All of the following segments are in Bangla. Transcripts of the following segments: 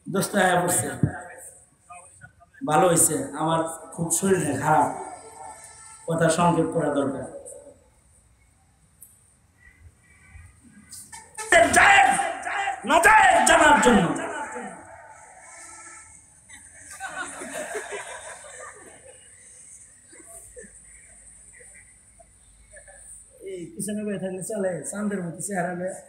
দোস্ত আয়া পড়ছে, ভালো হয়েছে। আমার খুব শরীর খারাপ, কথা সংক্ষেপ করা দরকার। জানার জন্য এই পিছনে বয়ে থাকলে চলে, চাঁদের মতো চেহারা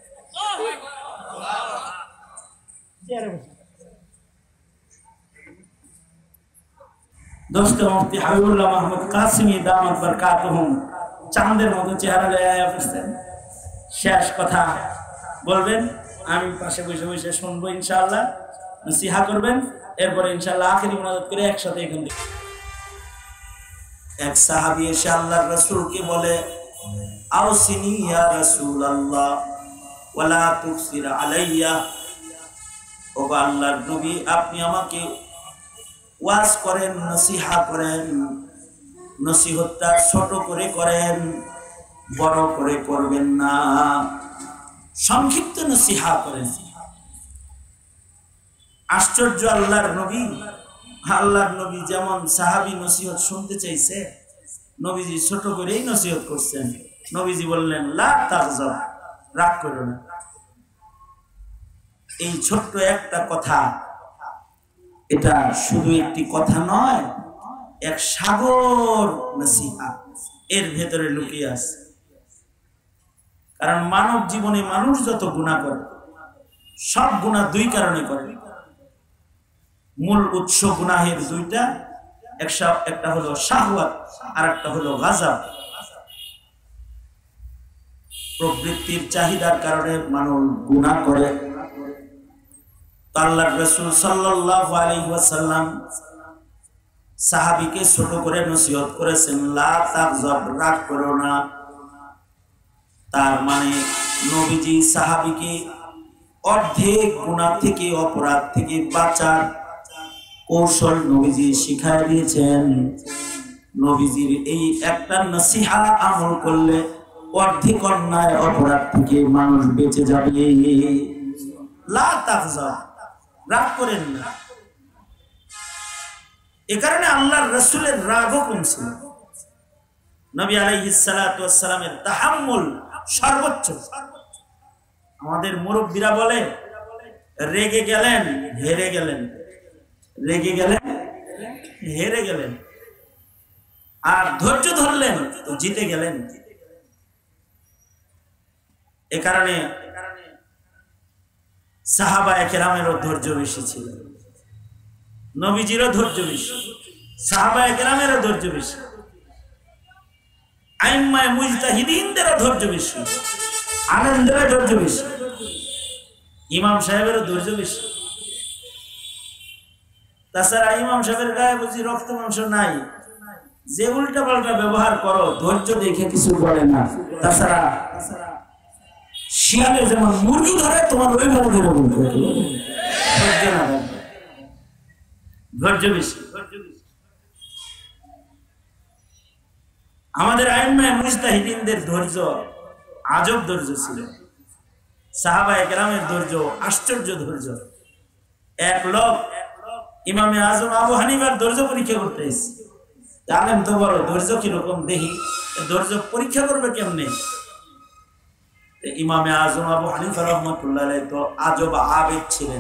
দোস্ত মুফতি হাবিবুল্লাহ মাহমুদ কাসিমি দামাত বরকাতুহুম চাঁদের মতো চেহারা লয়ে আয়া পড়ছেন। শেষ কথা বলবেন, আমি পাশে বসে বসে শুনবো, ইনশাআল্লাহ নসিহা করবেন, এরপরে ইনশাআল্লাহ আখিরি মুনাজাত করে একসাথে এখান থেকে। এক সাহাবী এসে আল্লাহর রাসূলকে বলে, আওসিনি ইয়া রাসূলুল্লাহ ওয়ালা তুকসির আলাইয়া। ও আল্লাহর নবী, আপনি আমাকে ওয়াজ করেন, নসিহা করেন, নসিহতটা ছোট করে করেন, বড় করে করবেন না, সংক্ষিপ্ত নসিহা করেন। আশ্চর্য আল্লাহর নবী যেমন সাহাবী নসিহত শুনতে চাইছে, নবীজি ছোট করেই নসিহত করছেন। নবীজি বললেন, লা তাগজাব, রাগ করো না। এই ছোট্ট একটা কথা, এটা শুধু একটি কথা নয়, এক সাগর নসিহা এর ভেতরে লুকিয়ে আছে। কারণ মানব জীবনে মানুষ যত গুনাহ করে, সব গুনাহ দুই কারণে করে। মূল উৎস গুনাহের দুইটা, একটা হলো শাহওয়াত আর একটা হলো গাযাব। প্রবৃত্তির চাহিদার কারণে মানুষ গুনাহ করে। আল্লাহর রাসূল সাল্লাল্লাহু আলাইহি ওয়াসাল্লাম সাহাবীকে ছোট করে নসিহত করেছেন, লা তাগজাব, রাগ করো না। তার মানে নবীজি সাহাবীকে অর্ধেক গুনাহ থেকে, অপরাধ থেকে বাঁচার কৌশল নবীজি শিখায় দিয়েছেন। নবীজির এই একটা নসিহা আমল করলে অর্ধেক অন্যায় অপরাধ থেকে মানুষ বেঁচে যাবে। লা তাগজাব, রাগ করেন না। এ কারণে আল্লাহর রাসূলের রাগও কম ছিল। নবী আলাইহিস সালাতু ওয়াস সালামের তাহাম্মুল সর্বোচ্চ। আমাদের মুরব্বীরা বলে, রেগে গেলেন হেরে গেলেন, রেগে গেলেন হেরে গেলেন, আর ধৈর্য ধরলেন তো জিতে গেলেন। এ কারণে সাহাবায়ে কেরামেরও ধৈর্য বেশি ছিল, নবীজিরও ধৈর্য বেশি, সাহাবায়ে কেরামেরও ধৈর্য বেশি, আইম্মায়ে মুজতাহিদিনদেরও ধৈর্য বেশি, আলেমদেরও ধৈর্য বেশি, ইমাম সাহেবেরও ধৈর্য বেশি। তাছাড়া ইমাম সাহেবের গায়ে বুঝি রক্ত মাংস নাই, যে উল্টা পাল্টা ব্যবহার করো ধৈর্য দেখে কিছু বলে না। তাছাড়া শিয়ালে যেমন মুরগি ধরে, তোমার ওইভাবে ধরে বলতে ধৈর্য না, ধৈর্য বেশি। আমাদের আইম্মায়ে মুজতাহিদিনদের ধৈর্য আজব ধৈর্য ছিল। সাহাবায়ে কেরামের ধৈর্য আশ্চর্য ধৈর্য। এক লোক ইমামে আজম আবু হানিফার ধৈর্য পরীক্ষা করতে এসেছে। আলেম তো বড়, ধৈর্য কিরকম দেখি, ধৈর্য পরীক্ষা করবে কেমনে? ইমামে আজম আবু হানিফা রাহমাতুল্লাহ আলাইহি তো আজব আবেদ ছিলেন।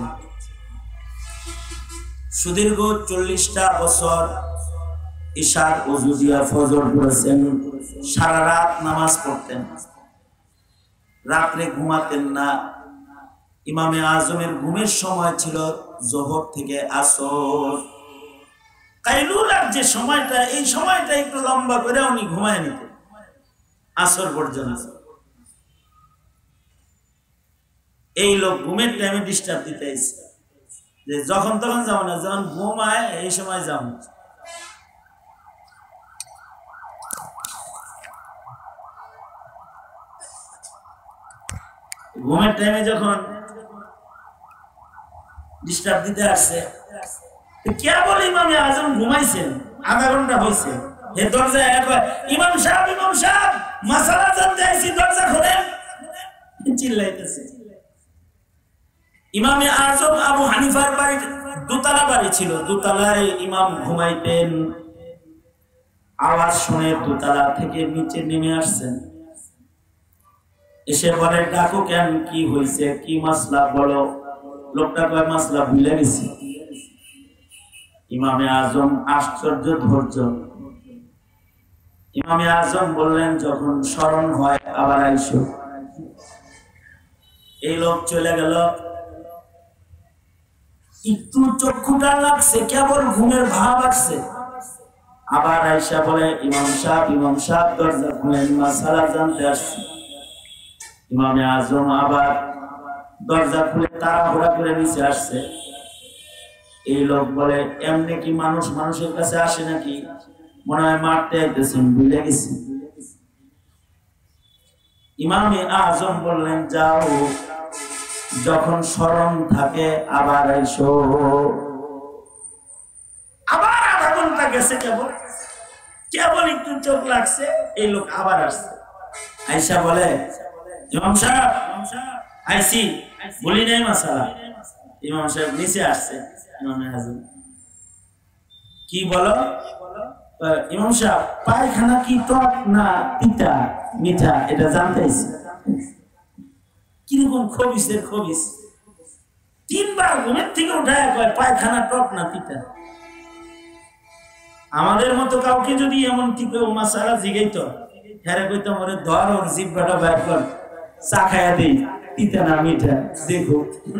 সুদীর্ঘ 40টা বছর ইশার ওযু দিয়া ফজর পড়েছেন, সারা রাত নামাজ পড়তেন, রাত্রে ঘুমাতেন না। ইমামে আজমের ঘুমের সময় ছিল যোহর থেকে আসর। কাইলুলার যে সময়টা, এই সময়টা একটু লম্বা করে উনি ঘুমায় নিতেন আসর পর্যন্ত। এই লোক ঘুমের টাইমে ডিস্টার্ব দিতে এসে, যে যখন তখন যাবো না, যখন ঘুম আয় এই সময় যাবো। ঘুমের টাইমে যখন ডিস্টার্ব দিতে আসছে, কে বলে ইমামে আজম ঘুমাইছেন, আধা ঘন্টা হয়েছে, হে দরজা ইমাম সাহেব মাসালা জানতে আইছি, দরজা খোলেন, চিল্লাইতেছে। ইমামে আজম আবু হানিফার বাড়ি দোতলা বাড়ি ছিল, দোতলায় ইমাম ঘুমাইতেন। আওয়াজ শুনে দোতলা থেকে নিচে নেমে আসছেন, এসে বলে ডাকো কেন, কি হয়েছে, কি মাসলা বলো। লোকটা কয় মাসলা ভুলে গেছি। ইমামে আজম আশ্চর্য ধৈর্য। ইমামে আজম বললেন যখন স্মরণ হয় আবার আইসো। এই লোক চলে গেল। একটু চক্ষুটা লাগছে, কেবল ঘুমের ভাব আসছে। আবার আইসা বলে ইমাম সাহেব দরজা খুলেন, মাসালা জানতে আসছি। ইমামে আজম আবার দরজা খুলে তাড়াহুড়া করে নিচে আসছে। এই লোক বলে এমনি কি মানুষ মানুষের কাছে আসে নাকি, মনে হয় মারতে আইতেছেন, ভুলে গেছি। ইমামে আজম বললেন যাও, যখন স্মরণ থাকে আবার আইসো। আবার আধা ঘন্টা গেছে, কেবল একটু চোখ লাগছে। এই লোক আবার আসছে, আইসা বলে ইমাম সাহেব আইসি, বলি নাই মাসালা। ইমাম সাহেব নিচে আসছে। ইমামে আজম কি বলো? ইমাম সাহেব পায়খানা কি টক না তিতা মিঠা এটা জানতে আইছি। কিরকম খবিসের খবিস, তিনবার ঘুমের থেকে উঠায় কয় পায়খানা টক না তিতা। আমাদের মতো কাউকে যদি এমন টিপে মাসালা জিগাইতো, হ্যাঁ কইতাম ওরে ধর, ওর জিহ্বাটা বাইর কর, চা খাইয়া দেই, তিতা না মিঠা দেখো।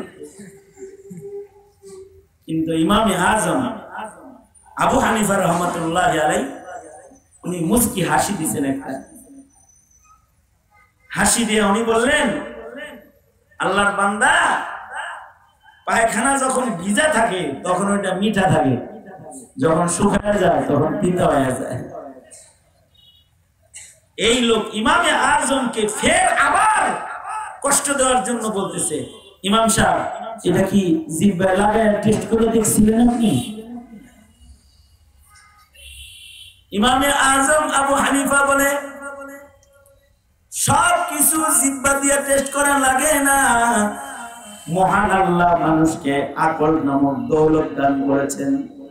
কিন্তু ইমামে আজম আবু হানিফা রহমাতুল্লাহ আলাইহি উনি মুস্কি হাসি দিয়েছেন। একটা হাসি দিয়ে উনি বললেন আল্লাহর বান্দা, পায়খানা যখন ভিজা থাকে তখন ওইটা মিঠা থাকে, যখন শুকায় যায় তখন তিতা হয়ে যায়। এই লোক ইমামে আজমকে ফের আবার কষ্ট দেওয়ার জন্য বলতেছে, ইমাম সাহেব এটা কি জিহ্বায় লাগায় টেস্ট করে দেখছিলেন আপনি? ইমামে আজম আবু হানিফা বলে সব কিছু জিহ্বা দিয়ে টেস্ট করা লাগে না। মহান আল্লাহ মানুষকে আকল নামক দৌলত দান করেছেন,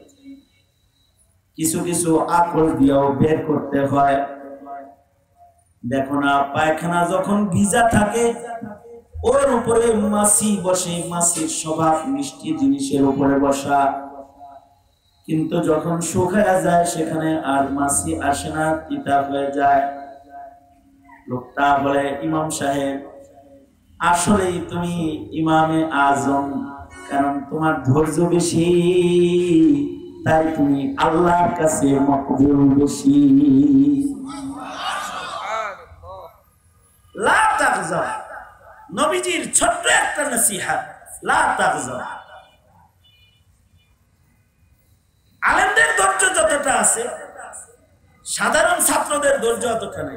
কিছু কিছু আকল দিয়েও বের করতে হয়। দেখো না, পায়খানা যখন ভিজা থাকে ওর উপরে মাছি বসে, মাছির স্বভাব মিষ্টি জিনিসের উপরে বসা। কিন্তু যখন শুকায় যায় সেখানে আর মাছি আসে না, তিতা হয়ে যায়। লোকটা বলে ইমাম সাহেব আসলেই তুমি ইমামে আজম, কারণ তোমার ধৈর্য বেশি, তাই তুমি আল্লাহর কাছে মকবুল বেশি। লা তাগজা, নবীজির ছোট্ট একটা নসিহত, লা তাগজা। আলেমদের ধৈর্য যতটা আছে সাধারণ ছাত্রদের ধৈর্য অতটা নেই।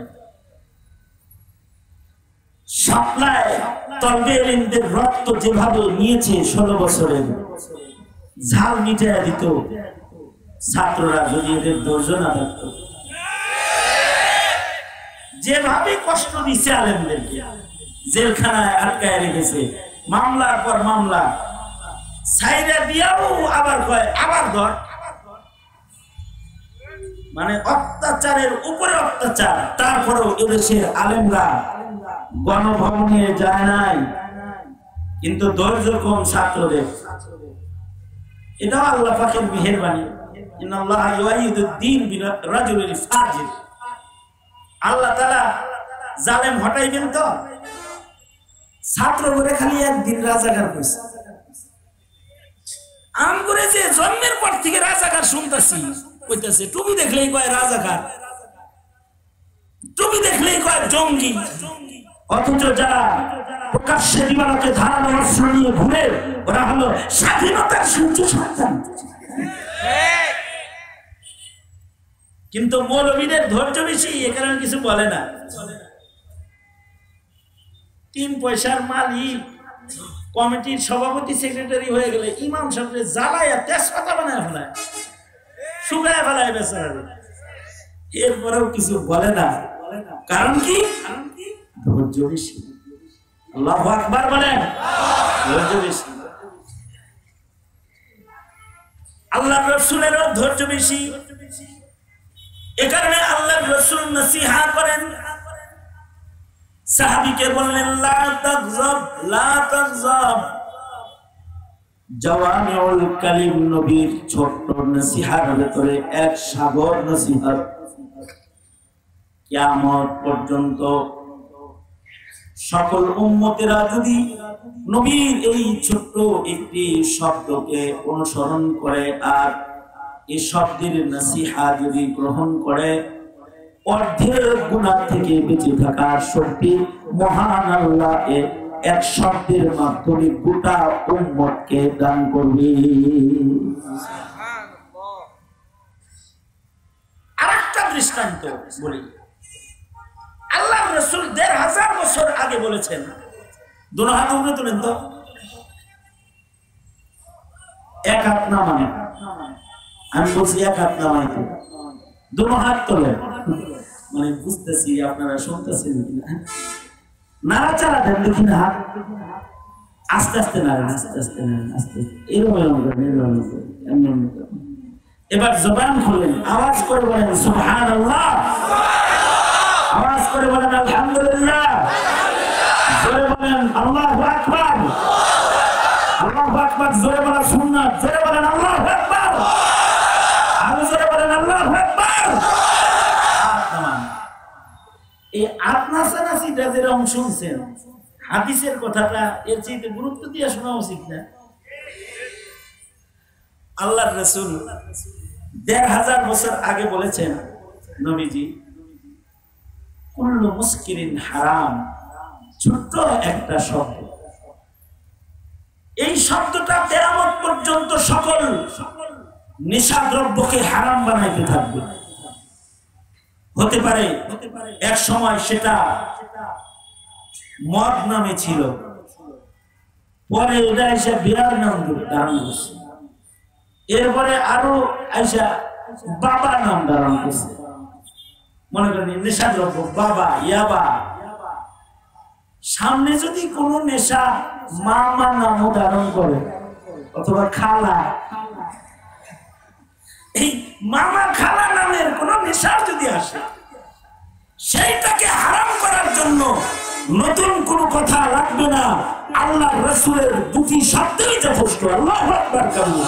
সাপ্লায় তলবে এলিমদের রক্ত যেভাবে নিয়েছে 16 বছরের, ঝাল মিটাইয়া দিত ছাত্ররা যদি এদের ধৈর্য না থাকত। যেভাবে কষ্ট দিচ্ছে আলেমদেরকে, জেলখানায় আটকায় রেখেছে, মামলার পর মামলা, সাইরা দিয়াও আবার কয় আবার ধর, মানে অত্যাচারের উপরে অত্যাচার। তারপরেও এদেশের আলেমরা গণভবনে যায় নাই, কিন্তু ধৈর্য কম ছাত্রদের। এটাও আল্লাহ পাকের মেহেরবানি। ইন্নাল্লাহ ইউআইয়িদুদ-দ্বীন বিরাজুলিল ফাজির। আল্লাহ তাআলা জালেম হটাইবেন তো, ছাত্র করে খালি একদিন রাজাকার কইছে। আম করে যে জন্মের পর থেকে রাজাকার শুনতাছি, কইতাছে টুপি দেখলেই কয় রাজাকার, টুপি দেখলেই কয় জঙ্গি। অথচ যারা প্রকাশ্যে দিবালোকে ধারালো অস্ত্র নিয়ে ঘুরে, ওরা হলো স্বাধীনতার সূর্য সন্তান। কিন্তু মৌলবীদের ধৈর্য বেশি, এ কারণে কিছু বলে না। 3 পয়সার মালিক কমিটির সভাপতি সেক্রেটারি হয়ে গেলে ইমাম সাহেবকে জ্বালায়া তেজপাতা বানায় ফেলায়, শুকায় ফেলায় বেচারা, এরপরেও কিছু বলে না। কারণ কি? ধৈর্য বেশি। আল্লাহু আকবার বলেন, ধৈর্য বেশি। আল্লাহ রাসূলেরও ধৈর্য বেশি। এ কারণে আল্লাহ রাসূল নসিহত করেন, সাহাবীকে বললেন লা তাগযাব লা তাগযাব। জাওয়ামিউল কালিম নবীর ছোট্ট নসিহতের ভিতরে এক সাগর নসিহত। কিয়ামত পর্যন্ত সকল উম্মতেরা যদি নবীর এই ছোট্ট একটি শব্দকে অনুসরণ করে আর এই শব্দের নসিহত যদি গ্রহণ করে, অর্ধেক গুনাহ থেকে বেঁচে থাকার শক্তি মহান আল্লাহ এক শব্দের মাধ্যমে গোটা উম্মতকে দান করবে। আরেকটা দৃষ্টান্ত বলি, আল্লাহ রাসূল ১৫০০ বছর আগে বলেছেন, দুনো হাত উপরে তুলেন তো, এক হাত নামান, আমি বলছি এক হাত নামাইতে, দুনো হাত তোলেন, মানে বুঝতেছি আপনারা শুনতেছেন কিনা, নাড়াচাড়া দেন দেখি না, হাত আস্তে আস্তে নাড়েন, আস্তে আস্তে নাড়েন, আস্তে এরকম। এবার জবান খুলেন, আওয়াজ করে বলেন সুবহানাল্লাহ, আওয়াজ করে বলেন আলহামদুলিল্লাহ, জোরে বলেন আল্লাহু আকবার, আল্লাহু আকবার, জোরে বলা সুন্নাত, জোরে বলেন আল্লাহু আকবার, আরো জোরে বলেন আল্লাহু আকবার। এই আপনাসানাসিটা যেরকম শুনছেন, হাদিসের কথাটা এর চেয়ে গুরুত্ব দিয়ে শোনা উচিত না? আল্লাহর রাসূল ১৫০০ বছর আগে বলেছেন, নবীজি কুল্লু মুসকিরিন হারাম, ছোট্ট একটা শব্দ, এই শব্দটা কিয়ামত পর্যন্ত সকল নেশাদ্রব্যকে হারাম বানাইতে থাকবে। হতে পারে এক সময় সেটা মদ নামে ছিল, পরে এটা এসে বিয়ার নাম ধারণ করছে, এরপরে আরো আইসা বাবা নাম ধারণ করছে। মনে করেন নেশাদ্রব্য বাবা, ইয়াবা, সামনে যদি কোন নেশা মামা নাম ধারণ করে অথবা খালা, এই মামা খালা নামের কোন নেশা যদি আসে, সেইটাকে হারাম করার জন্য নতুন কোন কথা লাগবে না, আল্লাহ রাসূলের দুটি শব্দই যথেষ্ট। আল্লাহু আকবার,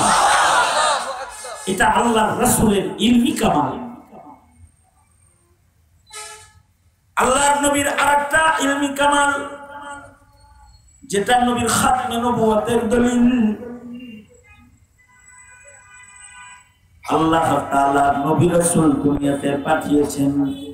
এটা আল্লাহ রাসূলের ইলমি কামাল। আল্লাহর নবীর আরেকটা ইলমি কামাল, যেটা নবীর খাতমে নবুয়তের দলিল। আল্লাহ তাআলা নবী রাসূল দুনিয়াতে পাঠিয়েছেন,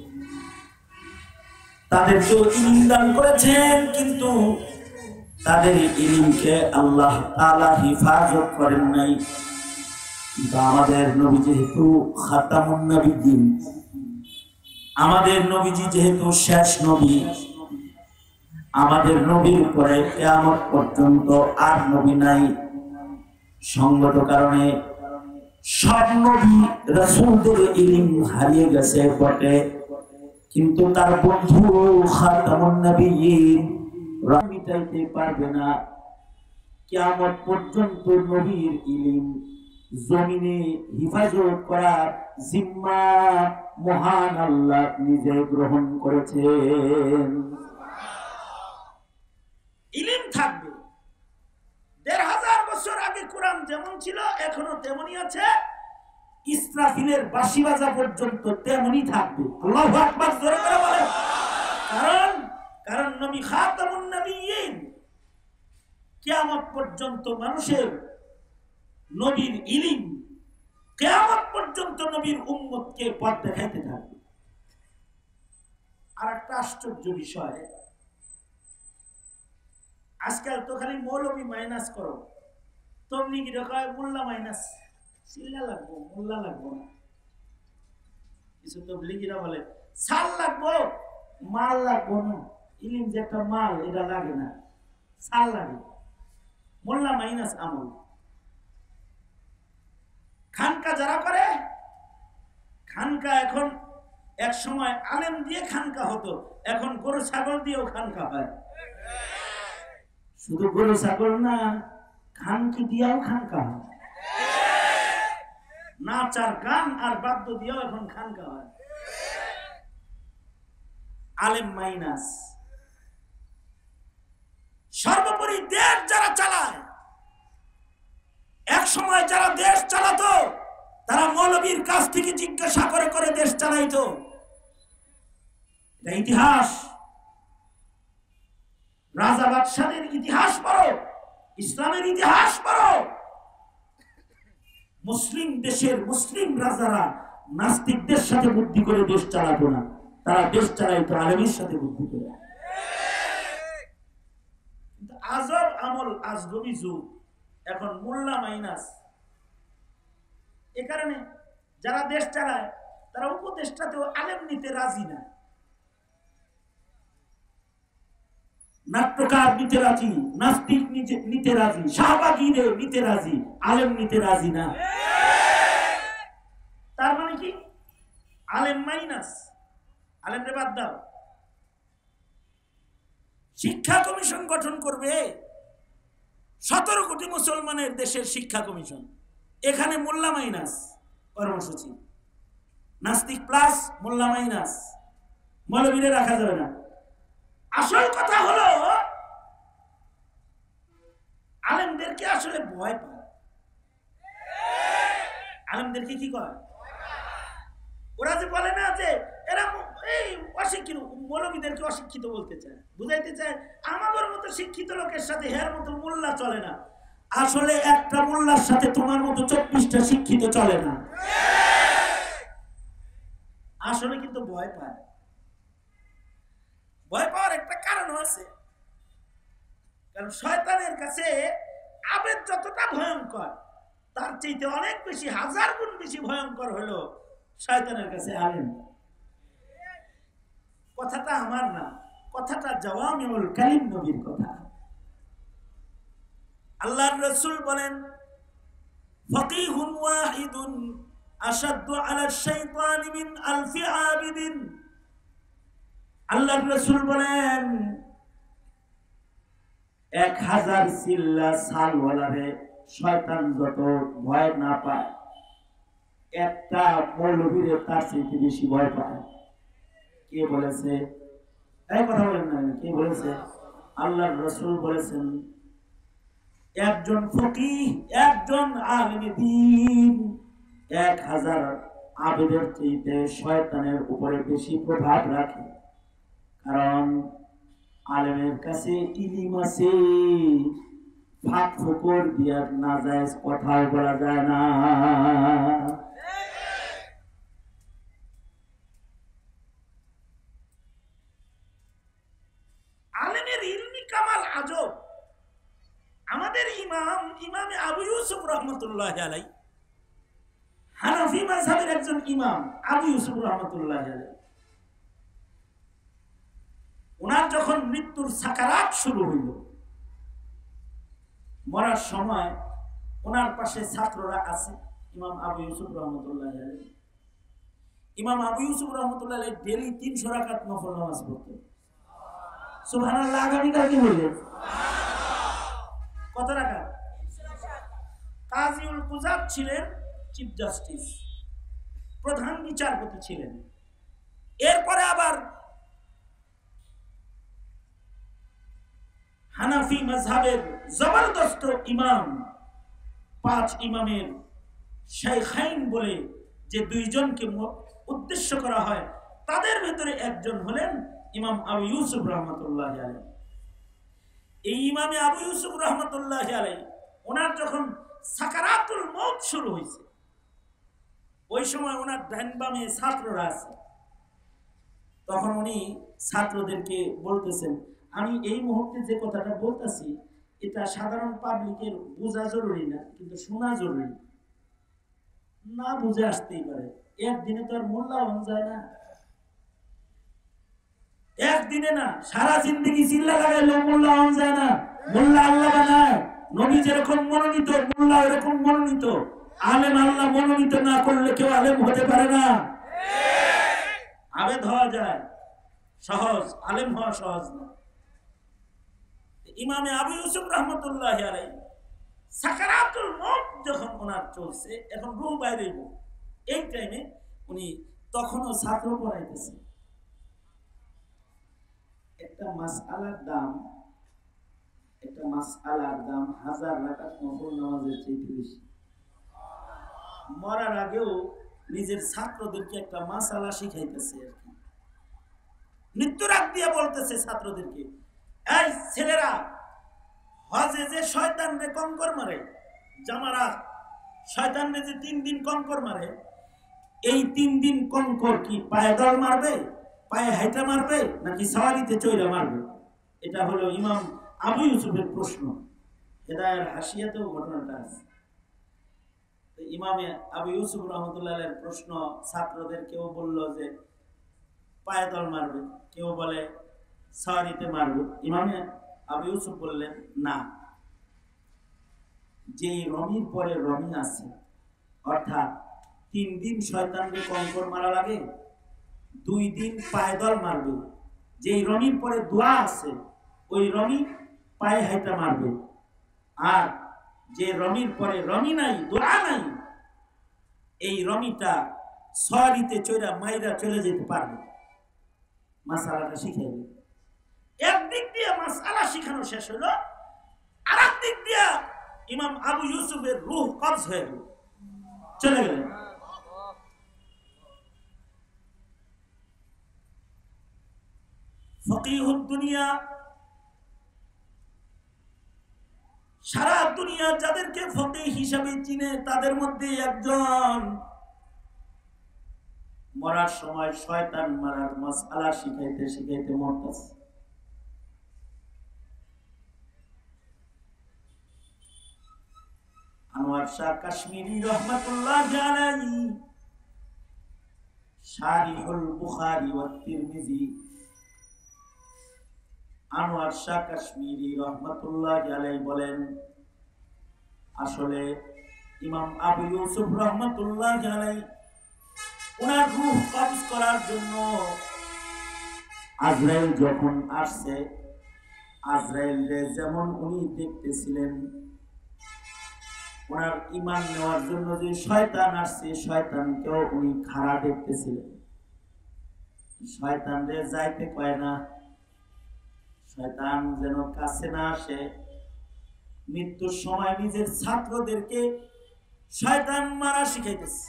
তাদেরকে ইলম দান করেছেন, কিন্তু তাদের ইলমকে আল্লাহ তাআলা হিফাজত করেন নাই। আমাদের নবী যেহেতু খাতামুন নবিয়্যিন, আমাদের নবীজি যেহেতু শেষ নবী, আমাদের নবীর পরে কিয়ামত পর্যন্ত আর নবী নাই। সঙ্গত কারণে সব নবী রাসূলদের ইলম হারিয়ে গেছে বটে, কিন্তু তার বন্ধু খাতামুন নবিয়্যিন মিটাইতে পারবে না। কিয়ামত পর্যন্ত নবীর ইলম জমিনে হিফাজত করার জিম্মা মহান আল্লাহ নিজে গ্রহণ করেছেন। ইলম থাকবে। ১৫০০ বছর আগে কোরআন যেমন ছিল এখনো তেমনই আছে, ইসরাফিলের বাঁশি বাজা পর্যন্ত তেমনই থাকবে। আল্লাহু আকবার, জোরে করে বলেন। কারণ নবী খাতামুন নবিয়্যিন, কিয়ামত পর্যন্ত মানুষের নবীর ইলম, কিয়ামত পর্যন্ত নবীর উম্মতকে পথ দেখাইতে থাকবে। আর একটা আশ্চর্য বিষয়, আজকাল তো খালি মৌলবী মাইনাস করো, তবলিগীরা কয় মোল্লা মাইনাস, চিল্লা লাগবো, মোল্লা লাগবো না। কিছু তবলিগীরা বলে সাল লাগবো, মাল লাগবো না, ইলম যে একটা মাল, এটা লাগে না, সাল লাগে। মোল্লা মাইনাস আমল। খানকা যারা করে, খানকা এখন এক সময় আলেম দিয়ে খানকা হতো, এখন গরু ছাগল দিয়েও খানকা হয়। শুধু গরু ছাগল না, খানকি দিয়েও খানকা হয়। নাচ আর গান আর বাদ্য দিয়েও এখন খানকা হয়। আলেম মাইনাস। সর্বোপরি দেশ যারা চালায়, এক সময় যারা দেশ চালাতো তারা মৌলবীর কাছ থেকে জিজ্ঞাসা করে করে দেশ চালাইতো। এটা ইতিহাস। রাজা বাদশাহের ইতিহাস পড়ো, ইসলামের ইতিহাস পড়ো। মুসলিম দেশের মুসলিম রাজারা নাস্তিকদের সাথে বুদ্ধি করে দেশ চালাতো না, তারা দেশ চালাইতো আলেমের সাথে বুদ্ধি করে। আজব আমল, আজগবি যুগ। এখন মোল্লা মাইনাস। এ কারণে যারা দেশ চালায় তারা উপদেশটাতেও আলেম নিতে রাজি না। নাট্যকার নিতে রাজি, নাস্তিক নিতে রাজি, শাহবাগীরে নিতে রাজি, আলেম নিতে রাজি না। তার মানে কি? আলেম মাইনাস। আলেমরে বাদ দাও। শিক্ষা কমিশন গঠন করবে 17 কোটি মুসলমানের দেশের শিক্ষা কমিশন। এখানে মোল্লা মাইনাস কর্মসূচি, নাস্তিক প্লাস মোল্লা মাইনাস। মৌলবীরে রাখা যাবে না। আসল কথা হলো আলেমদেরকে আসলে ভয় পায়। আলেমদেরকে কি করে? ওরা যে বলে না যে এরা এই অশিক্ষিত, মৌলবীদেরকে অশিক্ষিত বলতে চায়, বুঝাইতে চায় আমাদের মতো শিক্ষিত লোকের সাথে হের মতো মোল্লা চলে না। আসলে একটা মোল্লার সাথে তোমার মতো 24টা শিক্ষিত চলে না। আসলে কিন্তু ভয় পায়। ভয় পাওয়ার একটা কারণ আছে, কারণ শয়তানের কাছে আবেদ যতটা ভয়ঙ্কর তার চাইতে অনেক বেশি, 1000 গুণ বেশি ভয়ঙ্কর হলো শয়তানের কাছে আলেম। কথাটা আমার না, কথাটা জাওয়ামিউল কালিম নবীর কথা। আল্লাহর রাসূল বলেন ফাকিহুন ওয়াহিদুন আশাদ্দু আলা শাইতানি মিন আলফি আবিদিন। আল্লাহর রাসূল বলেন 1000 চিল্লা সালওয়ালারে শয়তান যত ভয় না পায়, একটা মৌলবীরে তার চেয়ে বেশি ভয় পায়। কে বলেছে? এই কথা বলেন না, কে বলেছে? আল্লাহর রাসূল বলেছেন একজন ফকিহ, একজন আলিমে দ্বীন 1000 আবেদের চেয়ে শয়তানের উপরে বেশি প্রভাব রাখে। কারণ আলেমের কাছে ইলম আছে, ফাঁক ফোকর দিয়ে নাজায়েজ কথাও বলা যায় না। আলেমের ইলমি কামাল আজব। আমাদের ইমামে আবু ইউসুফ রহমতুল্লাহি আলাইহি, হানাফি মাযহাবের একজন ইমাম আবু ইউসুফ রহমতুল্লাহি আলাইহি, ওনার যখন মৃত্যুর সাকারাত শুরু হইল, মরার সময় ওনার পাশে ছাত্ররা আছে। ইমাম আবু ইউসুফ রহমতুল্লাহি আলাইহি, ইমাম আবু ইউসুফ রহমতুল্লাহি আলাইহি ডেইলি 300 রাকাত নফল নামাজ পড়তেন। সুবহানাল্লাহ। আগামীকাল কি বললেন? কত রাকাত? কাজীউল কুযাত ছিলেন চিফ জাস্টিস, প্রধান বিচারপতি ছিলেন। এরপরে আবার হানাফি মাযহাবের জবরদস্ত ইমাম, 5 ইমামের শাইখাইন বলে যে 2 জনকে উদ্দেশ্য করা হয়, তাদের ভিতরে একজন হলেন ইমাম আবু ইউসুফ রহমতুল্লাহি আলাইহি। এই ইমামে আবু ইউসুফ রহমতুল্লাহি আলাইহি ওনার যখন সাকারাতুল মউত শুরু হয়েছে, ওই সময় ওনার ডান বামে ছাত্ররা আছে। তখন উনি ছাত্রদেরকে বলতেছেন, আমি এই মুহূর্তে যে কথাটা বলতেছি এটা সাধারণ পাবলিকের বোঝা জরুরি না, কিন্তু শোনা জরুরি। না বুঝে আসতেই পারে, একদিনে তো আর মোল্লা হন যায় না। একদিনে না, সারা জিন্দেগি চিল্লা লাগাইলেও মোল্লা হন যায় না। মোল্লা আল্লাহ বানায়। নবী যেরকম মনোনীত, মোল্লা এরকম মনোনীত। আলেম আল্লাহ মনোনীত না করলে কেউ আলেম হতে পারে না। আবেদ হওয়া যায় সহজ, আলেম হওয়া সহজ না। ইমামে আবু ইউসুফ রহমতুল্লাহি আলাইহি সাকারাতুল মউত যখন ওনার চলছে, এখন রুহ বাইরে, এই টাইমে উনি তখনও ছাত্র পড়াইতেছে। একটা মাসআলার দাম 1000 রাকাত নফল নামাজের চেয়ে বেশি। মরার আগেও নিজের ছাত্রদেরকে একটা মাসআলা শিখাইতেছে আর কি। মৃত্যুর আগ দিয়ে বলতেছে ছাত্রদেরকে, এই ছেলেরা, হজে যে শয়তানরে কঙ্কর মারে, জামারা শয়তানরে যে 3 দিন কঙ্কর মারে, এই 3 দিন কঙ্কর কি পায়ে দল মারবে, পায়ে হাইটা মারবে, নাকি সাওয়ারিতে চইরা মারবে? এটা হলো ইমাম আবু ইউসুফের প্রশ্ন। হেদায়ের হাসিয়াতেও ঘটনাটা আছে। ইমামে আবু ইউসুফ রহমতুল্লাহের প্রশ্ন, ছাত্রদের কেউ বলল যে পায়ে দল মারবে, কেউ বলে সাওয়ারিতে মারবে। ইমামে আবু ইউসুফ বললেন, না, যে রমির পরে রমি আছে, অর্থাৎ 3 দিন শয়তানকে কঙ্কর মারা লাগে, 2 দিন পায়ে দল মারবে। যেই রমির পরে দোয়া আছে, ওই রমি পায়ে হাইটা মারবে। আর যে রমির পরে রমি নাই, দোয়া নাই, এই রমিটা সওয়ারিতে চড়া মাইরা চলে যেতে পারবে। মাসআলাটা শিখাইবে। একদিক দিয়ে মাসআলা শিখানো শেষ হলো, আর একদিক দিয়ে ইমাম আবু ইউসুফের রূহ কবজ হয়ে গেল, চলে গেলেন। ফকিহুদ দুনিয়া, সারা দুনিয়া যাদেরকে ফকিহ হিসাবে চিনে, তাদের মধ্যে একজন মরার সময় শয়তান মারার মাসআলা শিখাইতে শিখাইতে মরতেছে। আনোয়ার শাহ কাশ্মীরি রহমাতুল্লাহি আলাইহি, শারিহুল বুখারী ওয়া তিরমিজি, আনোয়ার শাহ কাশ্মীরি রহমাতুল্লাহি আলাইহি বলেন, আসলে ইমাম আবু ইউসুফ রহমাতুল্লাহি আলাইহি ওনার রূহ কবজ করার জন্য আজরাইল যখন আসছে, আজরাইলরে যেমন উনি দেখতেছিলেন, ওনার ঈমান নেওয়ার জন্য যে শয়তান আসছে, শয়তানকেও উনি খাড়া দেখতেছিলেন। শয়তানরে যাইতে কয় না, শয়তান যেন কাছে না আসে। মৃত্যুর সময় নিজের ছাত্রদেরকে শয়তান মারা শিখাইতেছে,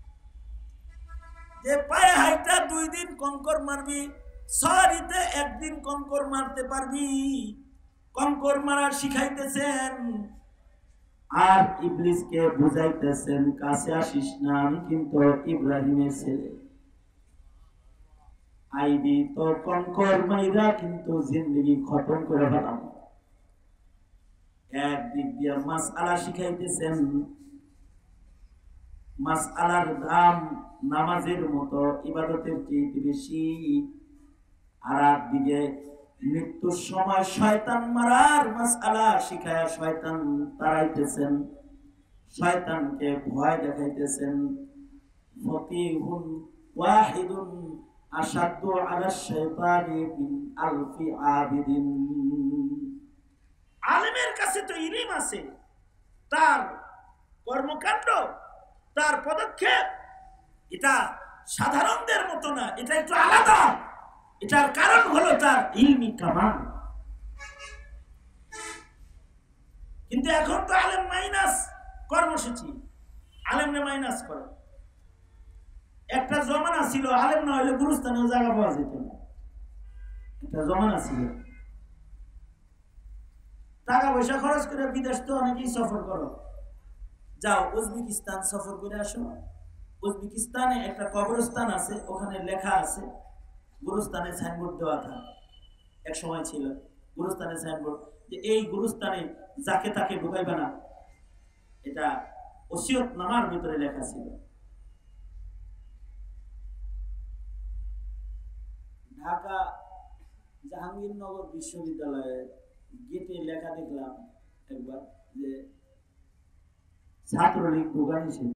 যে পায়ে হাইটা 2 দিন কঙ্কর মারবি, সওয়ারিতে 1 দিন কঙ্কর মারতে পারবি, কঙ্কর মারা শিখাইতেছেন। আর ইবলিসকে বুঝাইতেছেন, কাছে আসিস না, আমি কিন্তু ইব্রাহিমের ছেলে, আইবি তো কঙ্কর মাইরা কিন্তু জিন্দেগি খতম করে ফেলাম। একদিক দিয়ে মাসআলা শিখাইতেছেন, মাসআলার দাম নামাজের মতো ইবাদতের চেয়ে বেশি। আর একদিকে মৃত্যুর সময় শয়তান মারার মাসআলা শিখায়া শয়তান তাড়াইতেছেন, শয়তানকে ভয় দেখাইতেছেন। ফকিহুন ওয়াহিদুন আশাদ্দু আলা শাইতানি মিন আলফি আবিদিন। আলেমের কাছে তো ইলম আছে, তার কর্মকাণ্ড, তার পদক্ষেপ এটা সাধারণদের মতো না, এটা একটু আলাদা। এটার কারণ হলো তার ইলমি কামাল। কিন্তু এখন তো আলেম মাইনাস কর্মসূচি, আলেমরে মাইনাস করে। একটা জমানা ছিল আলেম না হইলে গুরুস্থানেও জায়গা পাওয়া যেত না, একটা জমানা ছিল। টাকা পয়সা খরচ করে বিদেশ তো অনেকেই সফর করো, যাও উজবেকিস্তান সফর করে আসো। উজবেকিস্তানে একটা কবরস্থান আছে, ওখানে লেখা আছে, গুরুস্থানে সাইনবোর্ড দেওয়া থাকে, এক সময় ছিল গুরুস্থানে সাইনবোর্ড, যে এই গুরুস্থানে যাকে তাকে ঢুকাইবে না, এটা ওসিয়ত নামার ভিতরে লেখা ছিল। ঢাকা জাহাঙ্গীরনগর বিশ্ববিদ্যালয়ের গেটে লেখা দেখলাম একবার, যে ছাত্রলীগ ঢুকা নিষেধ।